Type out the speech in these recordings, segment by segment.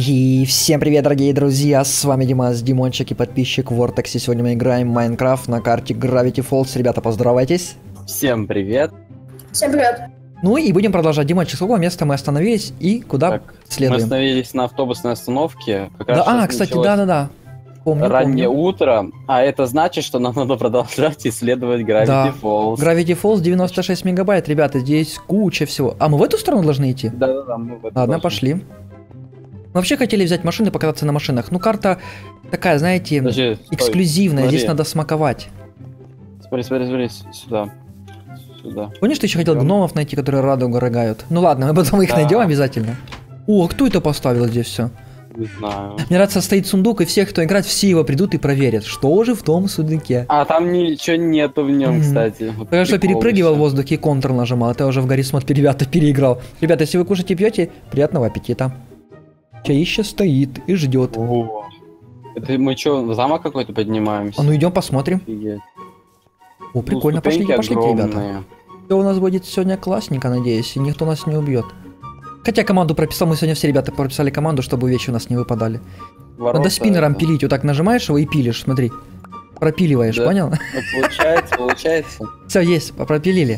И всем привет, дорогие друзья, с вами Димас, Димончик и подписчик Vortex. И сегодня мы играем в Майнкрафт на карте Gravity Falls. Ребята, поздоровайтесь. Всем привет. Всем привет. Ну и будем продолжать. Димончик, с какого места мы остановились и куда Так, следуем? Мы остановились на автобусной остановке. Как Да, раз кстати, началось да-да-да. Помню, раннее помню. утро, а это значит, что нам надо продолжать исследовать Gravity Да. Falls. Gravity Falls 96 мегабайт, ребята, здесь куча всего. А мы в эту сторону должны идти? Да-да-да, мы в это Ладно, должны. пошли. Мы вообще хотели взять машины и покататься на машинах. Ну, карта такая, знаете, Подожди, стой, эксклюзивная, смотри. здесь надо смаковать. Смотри, сюда. Сюда. Помнишь, ты еще хотел Идем. гномов найти, которые радугу рыгают? Ну ладно, мы потом их Да. найдем обязательно. О, а кто это поставил здесь все? Не знаю. Мне нравится, стоит сундук, и все, кто играет, все его придут и проверят, что же в том сундуке. А там ничего нету в нем, Мгм. кстати. Вот Только что прикол перепрыгивал в ещё. воздухе и контр нажимал, а ты уже в Гаррисмод ребята переиграл. Ребята, если вы кушаете и пьете, приятного аппетита. Чаище стоит и ждет. О, это мы что, в замок какой-то поднимаемся? А ну идем посмотрим. Офигеть. О, прикольно, Ну, ступеньки пошлите, ребята. огромные. Все у нас будет сегодня классненько, надеюсь, и никто нас не убьет. Хотя команду прописал, мы сегодня все ребята прописали команду, чтобы увечья у нас не выпадали. Ворота Надо спиннером это. пилить, вот так нажимаешь его и пилишь, смотри. Пропиливаешь, Да. понял? Ну, получается. Все, есть, пропилили.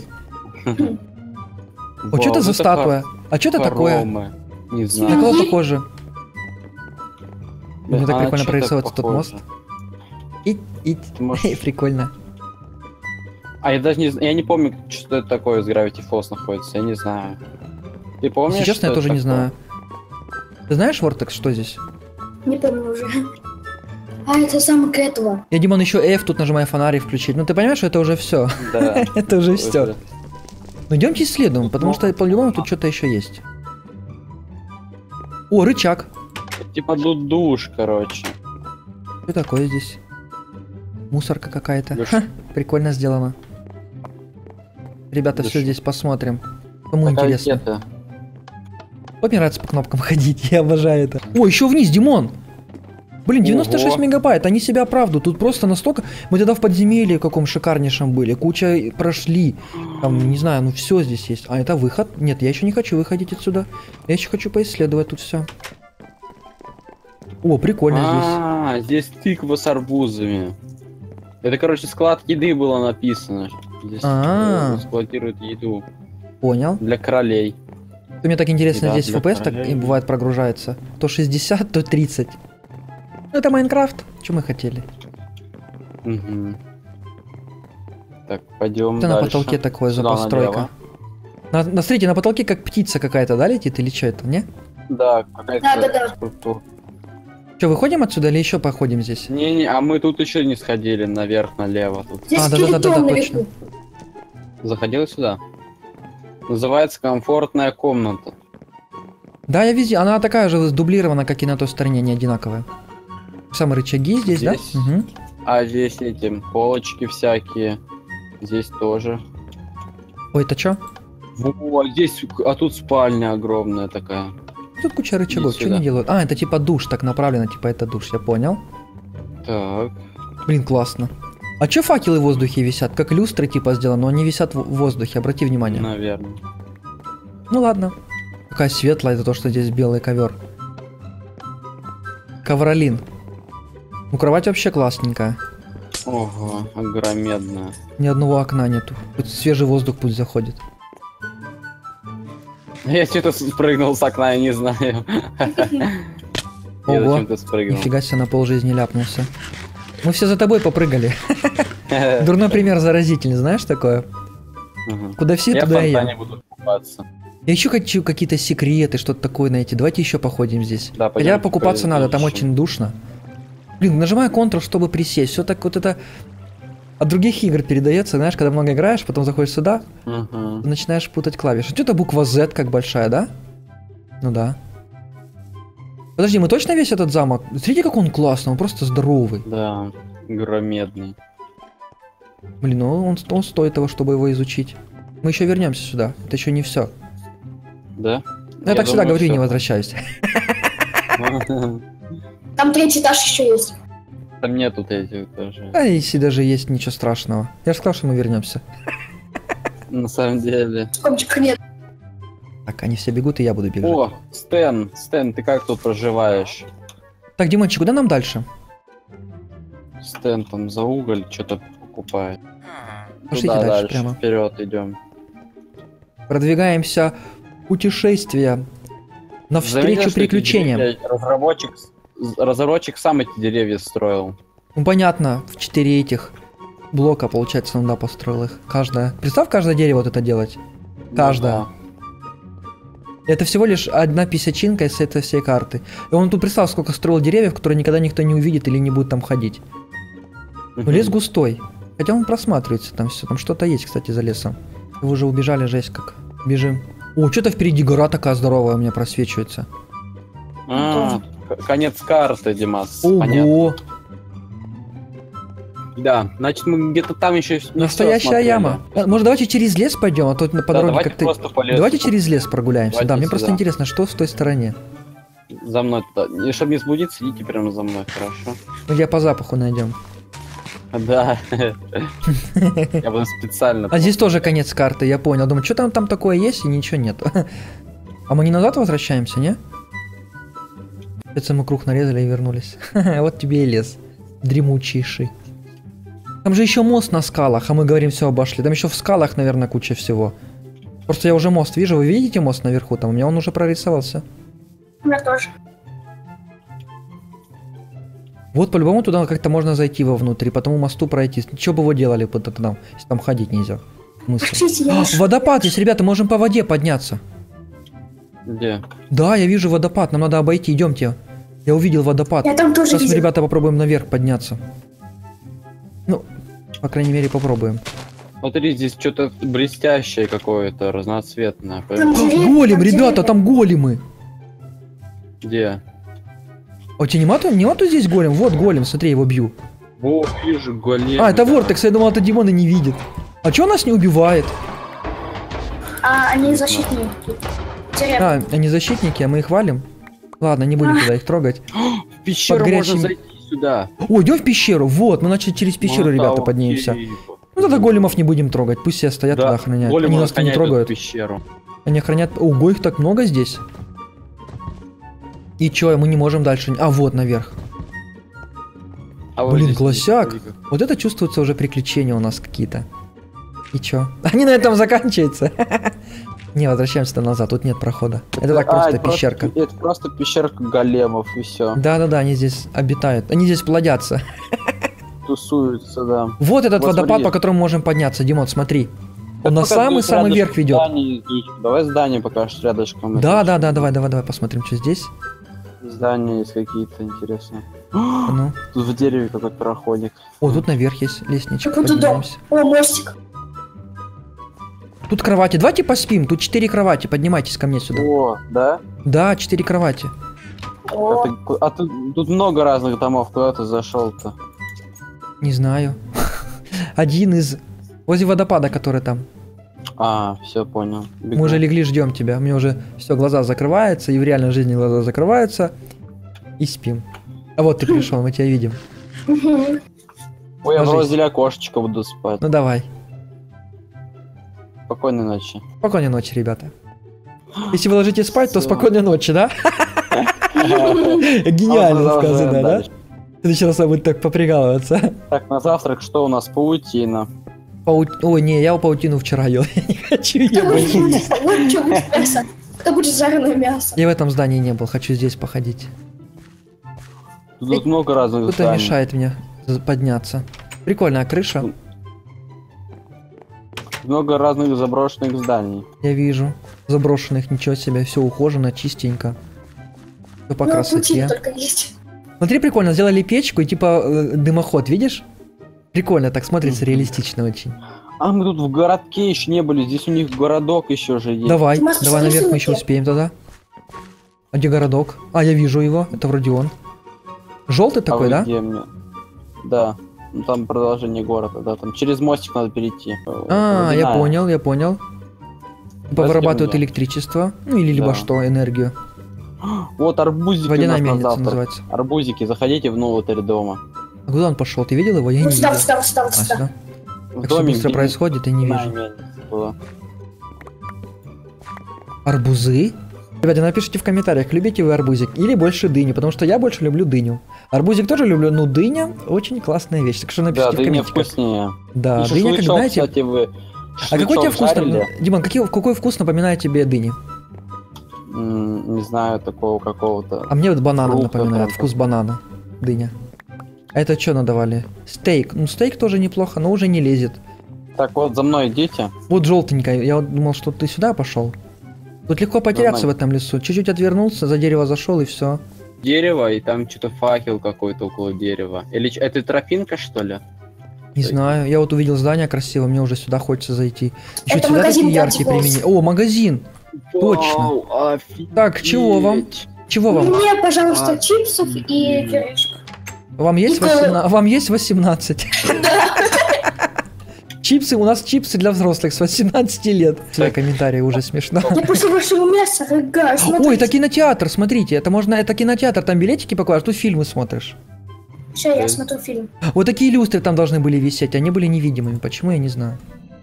О, что это за статуя? А что это такое? Хоромы. Не На знаю. кого похоже? Мне так А, прикольно чё-то прорисовывается тот похоже. мост. И Ты можешь- прикольно. А я даже не знаю, я не помню, что это такое из Gravity Falls находится, я не знаю. Ты помнишь? Если честно, я что тоже это не такое? знаю. Ты знаешь, Vortex, что здесь? Не помню уже. А, это замок этого. Я, Димон, еще F тут нажимаю фонарик включить. Ну ты понимаешь, что это уже все. Да. Это уже все. Это- Ну идемте исследуем, потому Ну, что по-любому тут что-то еще есть. О, рычаг. Типа душ, короче. Что такое здесь? Мусорка какая-то. Лёш. Ха, прикольно сделано. Ребята, Лёш. все здесь посмотрим. Кому Такая интересно. ракета. Вот мне нравится по кнопкам ходить, я обожаю это. О, еще вниз, Димон! Блин, 96 Ого. мегабайт, они себя оправдывают. Тут просто настолько... Мы тогда в подземелье каком шикарнейшем были. Куча прошли. Там, не знаю, ну все здесь есть. А это выход? Нет, я еще не хочу выходить отсюда. Я еще хочу поисследовать тут все. О, прикольно здесь. А, здесь тыква с арбузами. Это, короче, склад еды было написано. Здесь А. эксплуатируют еду Понял. для королей. То мне так интересно, Да, здесь для FPS так и королей. бывает прогружается. То 60, то 30. Ну это Майнкрафт. Что мы хотели? Угу. Так, пойдем Что дальше. на потолке такое за Сюда постройка? налево. Смотрите, на потолке как птица какая-то, да, летит или что это, не? Да, какая-то Да. скульптура. Что, выходим отсюда или еще походим здесь? Не, а мы тут еще не сходили наверх, налево. Тут Здесь да-да-да-да, скелетон точно. наверху. заходил сюда. Называется комфортная комната. Да, я везде. Она такая же дублирована, как и на той стороне, не одинаковая. Самые рычаги здесь, Здесь? да? Угу. А здесь эти полочки всякие. Здесь тоже. Ой, это что? Во, здесь, а тут спальня огромная такая. Тут куча рычагов, Иди что сюда. они делают? А, это типа душ, так направлено, типа это душ, я понял. Так. Блин, классно. А чё факелы в воздухе висят? Как люстры типа сделаны, но они висят в воздухе, обрати внимание. Наверное. Ну ладно. Какая светлая, это то, что здесь белый ковер. Ковролин. Ну, кровать вообще классненькая. Ого, огромедная. Ни одного окна нету. Тут свежий воздух пусть заходит. Я что-то спрыгнул с окна, я не знаю. Я Ого, зачем-то спрыгнул. нифига себе, на полжизни ляпнулся. Мы все за тобой попрыгали. Дурной пример заразительный, знаешь такое? Мгм. Куда все, Я в туда и фонтане я. буду купаться. Я еще хочу какие-то секреты, что-то такое найти. Давайте еще походим здесь. Да, Хотя пойдёмте покупаться надо, там поищем. очень душно. Блин, нажимаю Ctrl, чтобы присесть. Все так вот это от других игр передается, знаешь, когда много играешь, потом заходишь сюда, Мгм. начинаешь путать клавиши. Что-то буква Z как большая, да? Ну да. Подожди, мы точно весь этот замок? Смотрите, как он классный, он просто здоровый. Да, огромедный. Блин, ну он стоит того, чтобы его изучить. Мы еще вернемся сюда. Это еще не все. Да? Я так всегда думаю, говорю и не всё. возвращаюсь. Там третий этаж еще есть. Там нету этих даже. А если даже есть, ничего страшного. Я же сказал, что мы вернемся. На самом деле. Скобочек нет. Так, они все бегут, и я буду бежать. О, Стэн, ты как тут проживаешь? Так, Димончик, куда нам дальше? Стэн там за уголь что-то покупает. Пошлите Туда дальше прямо. вперед идем. Продвигаемся в путешествие. Навстречу приключениям. Разработчик сам эти деревья строил. Ну понятно, в 4 этих блока, получается, он, да, построил их. Каждое. Представь, каждое дерево вот это делать. Каждое. Ну, Это всего лишь одна писячинка из этой всей карты. И он тут представил, сколько строил деревьев, которые никогда никто не увидит или не будет там ходить. да. Но лес густой. Хотя он просматривается там все. Там что-то есть, кстати, за лесом. Вы уже убежали, жесть как. Бежим. О, что-то впереди гора такая здоровая у меня просвечивается. Конец карты, Димас. Понятно. Ого! Да, значит мы где-то там еще Настоящая яма. Может, давайте через лес пойдем, а то по дороге давайте как-то... просто по лесу. Давайте через лес прогуляемся. Давайте Да, мне просто сюда. интересно, что с той стороне. За мной туда. И чтобы не сбудиться, идите прямо за мной, хорошо? Ну, я по запаху найдем. Да. Я буду специально. А здесь тоже конец карты, я понял. Думаю, что там такое есть, и ничего нет. А мы не назад возвращаемся, не? Это мы круг нарезали и вернулись. Вот тебе и лес. Дремучийший. Там же еще мост на скалах, а мы говорим, все обошли. Там еще в скалах, наверное, куча всего. Просто я уже мост вижу. Вы видите мост наверху? Там у меня он уже прорисовался. У меня тоже. Вот по-любому туда как-то можно зайти вовнутрь, по тому мосту пройти. Что бы вы делали под это там, если там ходить нельзя? Мысль. Пошлите, я ищу. Водопад есть, ребята, можем по воде подняться. Где? Да, я вижу водопад, нам надо обойти, идемте. Я увидел водопад. Я там тоже Сейчас мы, видел. ребята, попробуем наверх подняться. Ну, по крайней мере, попробуем. Смотри, здесь что-то блестящее какое-то, разноцветное. Там О, деревья, голем, там ребята, деревья. там големы. Где? А у тебя нету здесь голем? Вот голем, смотри, я его бью. О, вижу голем. А, это Вортекс, я думал, это Димон и не видит. А чё нас не убивает? А, они защитники. Деревья. А, они защитники, а мы их валим? Ладно, не будем туда их трогать. В пещеру под можно горячим- зайти сюда. О, идем в пещеру. Вот, мы начали через пещеру, Ну, ребята, да, поднимемся. окей. Ну тогда големов не будем трогать, пусть все стоят туда охраняют. големы Они нас не охраняют эту трогают. пещеру. Они охранят. Ого, их так много здесь. И чё, мы не можем дальше. А, вот наверх. А вот Блин, здесь классяк. есть, смотри, Вот это чувствуется уже приключения у нас какие-то. И чё? Они на этом заканчиваются. Не, возвращаемся назад, тут нет прохода. Это так просто это пещерка. Это просто пещерка големов и все. Да-да-да, они здесь обитают. Они здесь плодятся. Тусуются, да. Вот этот Вот водопад, смотри. по которому можем подняться. Димон, смотри. Он на Пока самый-самый рядышком верх ведет. здание изучим. Давай здание покажешь рядышком. Да-да-да, давай посмотрим, что здесь. Здания есть какие-то интересные. А ну. Тут в дереве какой-то проходик. О, тут наверх есть лестничка. Как будто дом. Поднимаемся. О, мостик. Тут кровати. Давайте поспим. Тут 4 кровати. Поднимайтесь ко мне сюда. О, да? Да, 4 кровати. О, Тут много разных домов. Куда ты зашел-то? Не знаю. Один из... Возле водопада, который там. А, все понял. Бегу. Мы уже легли, ждем тебя. Мне уже все, глаза закрываются, и в реальной жизни глаза закрываются. И спим. А вот ты пришел, мы тебя видим. мгм. Ой, я ложись. возле окошечка буду спать. Ну давай. Спокойной ночи. Спокойной ночи, ребята. Если вы ложитесь спать, то Всё. спокойной ночи, да? Гениально Продолжаем сказано, да? дальше. В следующий раз я буду так поприкалываться. Так, на завтрак что у нас? Паутина. Ой, не, я паутину вчера ел. Я не хочу ее Кто больше. будет вот что будет мясо? Кто будет жареное мясо? Я в этом здании не был, хочу здесь походить. Тут много разных Кто-то зданий. мешает мне подняться. Прикольная крыша, Много разных заброшенных зданий. я вижу. Заброшенных, ничего себе, все ухожено, чистенько. Все по Ну, красоте. пути только есть. Смотри, прикольно, сделали печку и типа дымоход, видишь? Прикольно, так смотрится, реалистично очень. А мы тут в городке еще не были. Здесь у них городок еще же есть. Давай, Димас, давай посмотри наверх мы еще ссылки. успеем тогда. А где городок? А, я вижу его, это вроде он. Желтый А такой, вы да? где мне? Да. Ну, там продолжение города, да. Там через мостик надо перейти. А, я Водяная. понял. Типа Возьми вырабатывают меня. электричество, ну или либо Да. что, энергию. Вот арбузики Водяная у нас на мельница завтрак. называется. Арбузики, заходите внутрь дома. А куда он пошел? Ты видел его? Я не Вот сюда, видел. вот сюда, вот сюда, вот А, сюда. сюда? В Так все доме, быстро где происходит, я не водяная вижу. мельница была. Арбузы? Ребята, напишите в комментариях, любите вы арбузик или больше дыни, потому что я больше люблю дыню. Арбузик тоже люблю, но дыня очень классная вещь, так что напишите Да, в дыня комментариях. вкуснее. Да, И дыня, как шашлычок, знаете... кстати, вы... А какой тебе вкус, жарили? Димон, какой вкус напоминает тебе дыни? Не знаю, такого какого-то. А мне вот бананом Фрукта напоминает, там. вкус банана, дыня. А это что надавали? Стейк. Ну, стейк тоже неплохо, но уже не лезет. Так, вот за мной идите. Вот желтенькая, я вот думал, что ты сюда пошел. Тут легко потеряться в этом лесу. Чуть-чуть отвернулся, за дерево зашел и все. Дерево, и там что-то факел какой-то около дерева. Или это тропинка, что ли? Не знаю, я вот увидел здание красивое, мне уже сюда хочется зайти. Еще Это сюда магазин такие яркие Дантиполз. применения. О, магазин! Точно. Вау, офигеть. Так, чего вам? Чего вам? Мне, пожалуйста, А. чипсов и пюрешек. Вам есть Николай. 18? Вам есть 18? Чипсы, у нас чипсы для взрослых с 18 лет. Свои комментарии уже смешно. Я после вашего мяса рыгаю, Ой, смотрите. это кинотеатр, смотрите, это кинотеатр, там билетики покупаешь, тут фильмы смотришь. Все, я смотрю фильм. Вот такие люстры там должны были висеть, они были невидимыми, почему, я не знаю.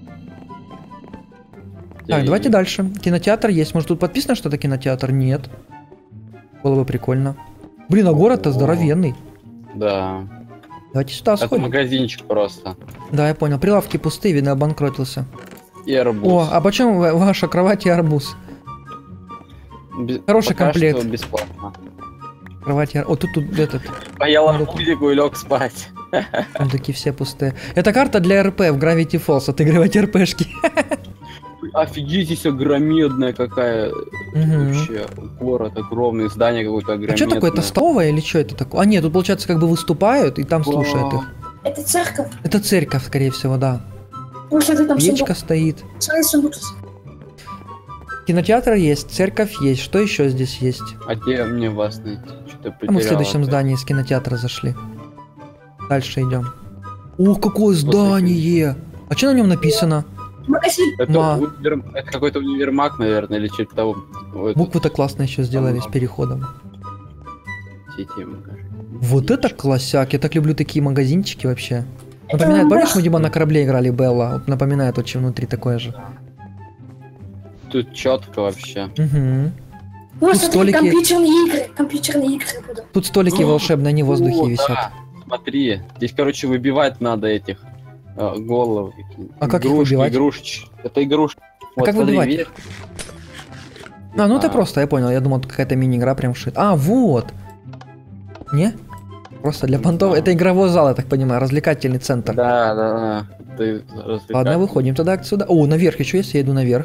Так, давайте дальше. Кинотеатр есть, может тут подписано что-то кинотеатр? Нет. Было бы прикольно. Блин, а город-то здоровенный. Да. Давайте сюда Это сходим. магазинчик просто. Да, я понял, прилавки пустые, видно, обанкротился. И арбуз. О, а почем ваша кровать и арбуз? хороший Пока комплект. что бесплатно. Кровать и арбуз. О, тут этот, Поел арбузику и лег спать. там такие все пустые. Это карта для РП в Gravity Falls, отыгрывать РПшки. Офигеть, все громадная какая. Мгм. Вообще, город огромный, здание какое-то А огромное. что такое, это столовая или что это такое? А нет, тут получается как бы выступают и там слушают их. Это церковь. Это церковь, скорее всего, да. Ну, смотри, там Печка сундук. стоит. Смотри, сундук. Кинотеатр есть, церковь есть. Что еще здесь есть? А где мне вас найти? Что-то А потерял. мы в следующем здании из кинотеатра зашли. Дальше идем. О, какое здание! А что на нем написано? Магазин. Это, Ма. это какой-то универмаг, наверное, или что-то того. Ой, Буквы-то классно еще сделали с переходом. сети магазин. Вот это классяк, я так люблю такие магазинчики вообще. Напоминает, помнишь, мы, Дима, на корабле играли Белла? Вот напоминает очень внутри такое же. Тут четко вообще. Угу. Вот, Тут смотри, столики. компьютерные игры будут. Тут столики волшебные, они в воздухе О, висят. да, смотри, здесь, короче, выбивать надо этих головы. А как их Игрушки, выбивать? Игрушечки. Это игрушки. А как выбивать? видишь? А, ну это А. просто, я понял, я думал, тут какая-то мини-игра прям шит. А, вот! Не? Просто для понтов. Это игровой зал, я так понимаю, развлекательный центр. Да, да, да. Ты Ладно, выходим тогда отсюда. О, наверх еще есть, я иду наверх.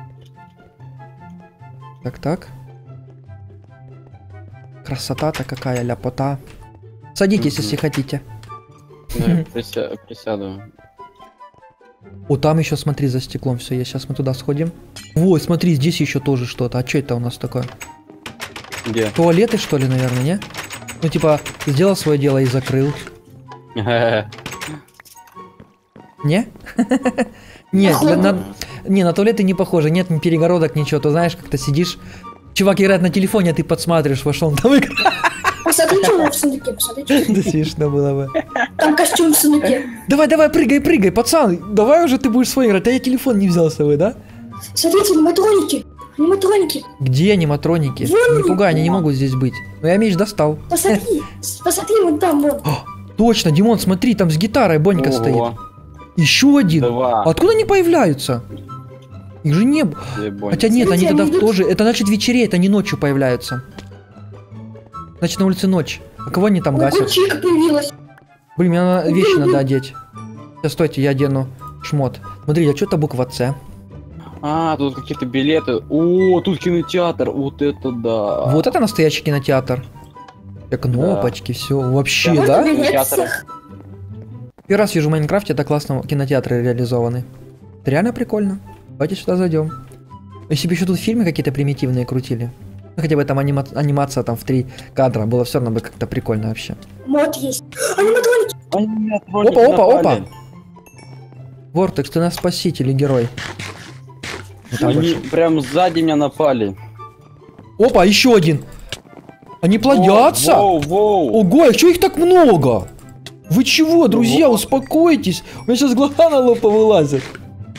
Так. Красота-то какая, ляпота. Садитесь, Мгм. если хотите. Да, присяду. О, там еще, смотри, за стеклом все есть. Сейчас мы туда сходим. Вот, смотри, здесь еще тоже что-то. А что это у нас такое? Где? Туалеты, что ли, наверное, не? Ну, типа, сделал свое дело и закрыл. Не? Нет, не, на туалеты не похоже, нет ни перегородок, ничего. Ты знаешь, как-то сидишь, чувак играет на телефоне, а ты подсматриваешь, вошел, он там играет. Посмотри, что в сундуке, посмотри, что Это смешно было бы. там костюм в сундуке. Давай, прыгай, пацан, давай уже ты будешь свой играть, а я телефон не взял с собой, да? Смотрите, аниматроники. Аниматроники. Где аниматроники? Не пугай, они не могут здесь быть. Но я меч достал. Посмотри, посмотри, вон там, вон. Точно, Димон, смотри, там с гитарой Бонька стоит. Ого, Еще один. два. Откуда они появляются? Их же не... Хотя нет, они Смотрите, тогда они идут. тоже... Это значит вечереет, они ночью появляются. Значит, на улице ночь. А кого они там Ой, гасят? Чика появилась. Блин, мне вещи надо одеть. Сейчас, стойте, я одену шмот. Смотри, а что-то буква С. А, тут какие-то билеты. О, тут кинотеатр. Вот это да. Вот это настоящий кинотеатр. Кнопочки, все. Вообще, Вот да? билет Кинотеатр. всех. Первый раз вижу в Майнкрафте, это классно кинотеатры реализованы. Это реально прикольно. Давайте сюда зайдем. Если бы еще тут фильмы какие-то примитивные крутили. Ну, хотя бы там анимация там в 3 кадра. Было все равно бы как-то прикольно вообще. Мод есть. Аниматроники. А, нет, ролики Опа. напали. Вортекс, ты наш спаситель и герой. Вот там Они больше. прям сзади меня напали. Опа, еще один. Они плодятся? Воу. Ого, их что их так много? Вы чего, друзья, Ого. успокойтесь. У меня сейчас глаза на лоб повылазят.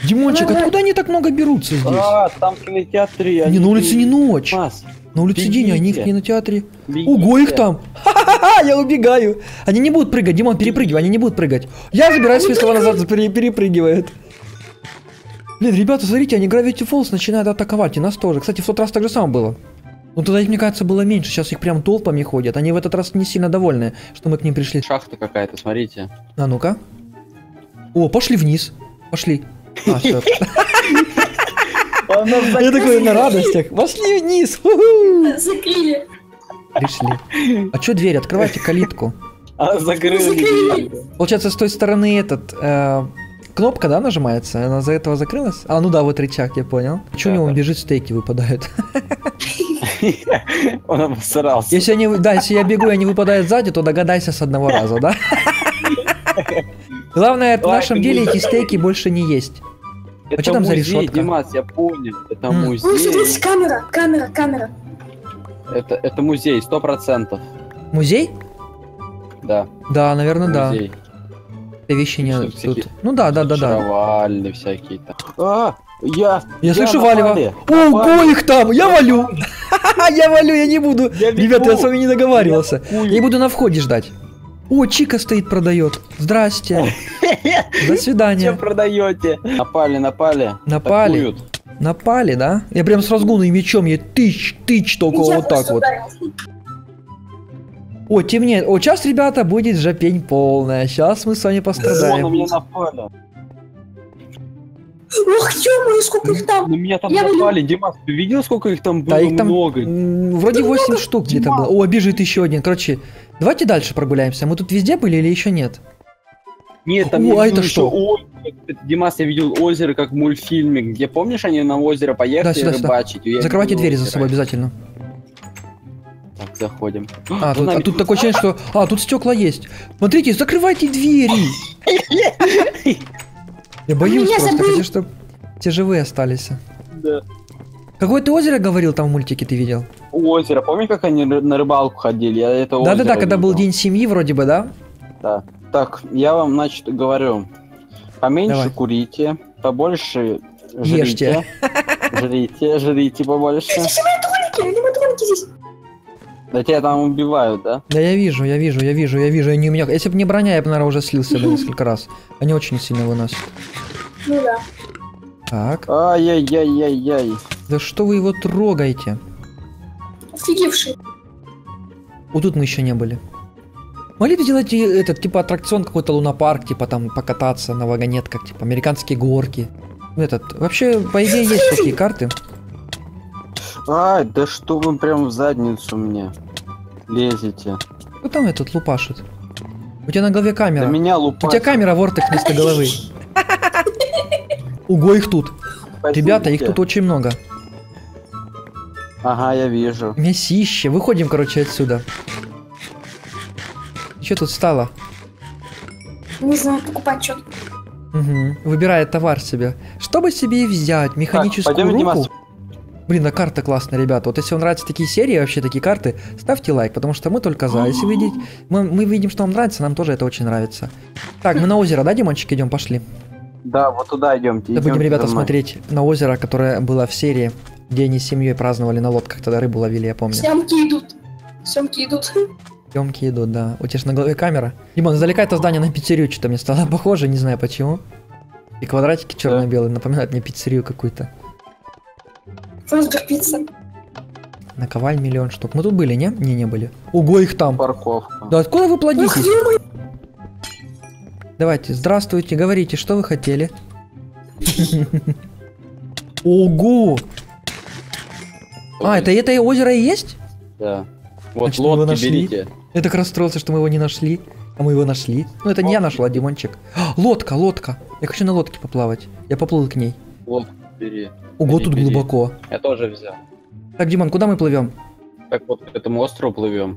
Димончик, откуда они так много берутся здесь? А, там в кинотеатре. Не, на улице не ночь. Димас, На улице день, а они в кинотеатре. бегите. Ого, их там. Ха-ха-ха, я убегаю. Они не будут прыгать, Димон, перепрыгивай, они не будут прыгать. Я забираю свои слова назад, перепрыгивает. Блин, ребята, смотрите, они Gravity Falls начинают атаковать, и нас тоже. Кстати, в тот раз так же самое было. Ну тогда их, мне кажется, было меньше, сейчас их прям толпами ходят. Они в этот раз не сильно довольны, что мы к ним пришли. Шахта какая-то, смотрите. А ну-ка. О, пошли вниз. Пошли. А, всё. Я такой на радостях. Пошли вниз. Ху-ху. Закрыли. Пришли. А чё дверь? Открывайте калитку. А, закрыли. Получается, с той стороны кнопка, да, нажимается? Она за этого закрылась? А, ну да, вот рычаг, я понял. Чё у него он бежит, стейки выпадают? Он обосрался. Если я бегу, и они выпадают сзади, то догадайся с одного раза, да? Главное, в нашем деле эти стейки больше не есть. А что там за решетка? Димас, я понял. Это Ой, смотрите, музей. камера. Это музей, 100%. Музей? Да. Да, наверное, да. Музей. Эти вещи не Что, тут. всякие Ну да. Шаровальни всякие там. А, Я слышу напали. Валева. Ого, их там! Я валю! Я валю, я не буду. Я бегу. Ребята, я с вами не договаривался. Я Я буду на входе ждать. О, Чика стоит, продает. Здрасте. До Че свидания. продаете? Напали. Напали. Атакуют. Напали, да? Я прям с разгона и мечом, я тыч, только Я вот так просто вот. ударил. О, темнеет. О, сейчас, ребята, будет жопень полная. Сейчас мы с вами Вон, на пострадаем. меня напали. Ох, ё-моё, сколько их там. На меня там Я напали. Димас, ты видел, сколько их там было? Да, их там Много. вроде 8 штук где-то было. О, бежит еще один. Короче, давайте дальше прогуляемся. Мы тут везде были или еще нет? Нет, там О, я а видел это еще что? озеро. Димас, я видел озеро, как в мультфильме, где, помнишь, они на озеро поехали Да, сюда. рыбачить? Я Закрывайте видел двери за озеро. собой обязательно. Так, заходим. А, За нами тут такое ощущение, что... А, тут стекла есть. Смотрите, закрывайте двери. Я боюсь Меня просто, забыл. хотя чтобы те живые остались. Да. Какое ты озеро говорил там в мультике, ты видел? Озеро, помнишь, как они на рыбалку ходили? Я это Да-да-да, озеро когда был видел. день семьи вроде бы, да? Да. Так, я вам, значит, говорю. Поменьше Давай. курите, побольше Ешьте. жрите. Жрите побольше. Здесь аниматроники здесь. Да тебя там убивают, да? Да я вижу. Они у меня... Если бы не броня, я бы, наверное, уже слился бы несколько раз. Они очень сильно выносят. Ну да. Так. Ай-яй-яй-яй-яй. Да что вы его трогаете? Офигевший. Вот тут мы еще не были. Могли бы сделать этот, типа, аттракцион какой-то лунопарк, типа, там, покататься на вагонетках, типа, американские горки. Этот, вообще, по идее, есть такие карты. Ай, да что вы прям в задницу мне лезете? Кто там этот лупашит? У тебя на голове камера. Да меня У лупать. тебя камера вортекс вместо головы. Ого, их тут. Ребята, их тут очень много. Ага, я вижу. Мясище. Выходим, короче, отсюда. Что тут стало? Не знаю, покупать что. Угу. Выбирает товар себе. Чтобы себе взять механическую пойдем, руку. Димас. Блин, а карта классная, ребята. Вот если вам нравятся такие серии, вообще такие карты, ставьте лайк, потому что мы только за. Если вы видите, мы видим, что вам нравится, нам тоже это очень нравится. Так, мы на озеро, да, Димончик, идем, пошли. Да, вот туда идемте. Да будем, идемте ребята, за мной. смотреть на озеро, которое было в серии, где они с семьей праздновали на лодках, тогда рыбу ловили, я помню. Съемки идут. Съемки идут. Съемки идут, да. У тебя ж на голове камера. Димон, издалека это здание на пиццерию что-то мне стало похоже, не знаю почему. И квадратики черно-белые напоминают мне пиццерию какую-то. Франсберг пицца. Наковаль 1 000 000 штук. Мы тут были, не? Не были. Ого, их там. Парковка. Да откуда вы Ох, плодитесь? ё-моё. Давайте, здравствуйте, говорите, что вы хотели? Ого! А, это озеро и есть? Да. Вот Значит, мы его лодки нашли. берите. Я так расстроился, что мы его не нашли. А мы его нашли. Ну, это не я нашел, а Димончик. А, лодка. Я хочу на лодке поплавать. Я поплыл к ней. Лодку бери. Ого, Бери, тут бери. глубоко. Я тоже взял. Так, Димон, куда мы плывем? Так вот к этому острову плывем.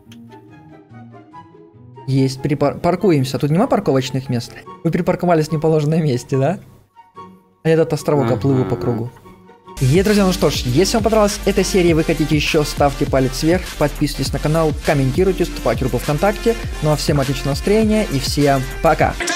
Есть, паркуемся. Тут нема парковочных мест. Вы припарковались в неположенном месте, да? А я этот островок оплыву по кругу. И, друзья, ну что ж, если вам понравилась эта серия, вы хотите еще, ставьте палец вверх, подписывайтесь на канал, комментируйте, вступайте в группу ВКонтакте. Ну а всем отличного настроения и всем пока!